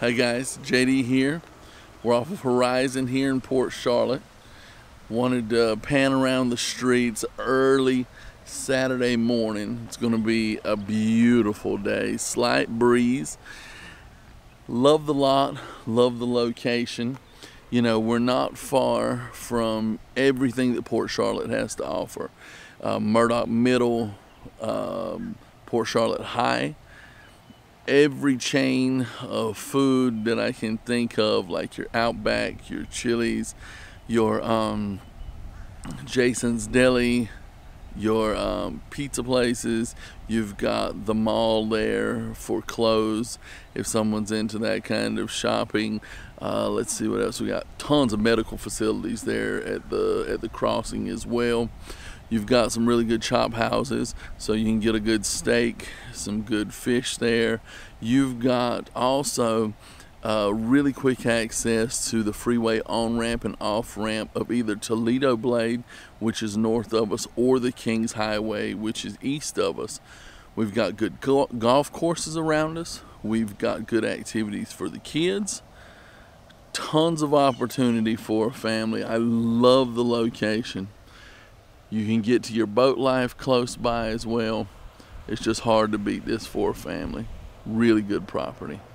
Hey guys, JD here. We're off of Horizon here in Port Charlotte. Wanted to pan around the streets early Saturday morning. It's going to be a beautiful day. Slight breeze. Love the lot, love the location. You know, we're not far from everything that Port Charlotte has to offer. Murdoch Middle, Port Charlotte High. Every chain of food that I can think of, like your Outback, your Chili's, your Jason's Deli, your pizza places. You've got the mall there for clothes if someone's into that kind of shopping. Let's see what else we got. Tons of medical facilities there at the crossing as well. You've got some really good chop houses, so you can get a good steak, some good fish there. You've got also really quick access to the freeway on-ramp and off-ramp of either Toledo Blade, which is north of us, or the Kings Highway, which is east of us. We've got good golf courses around us. We've got good activities for the kids. Tons of opportunity for a family. I love the location. You can get to your boat life close by as well. It's just hard to beat this for a family. Really good property.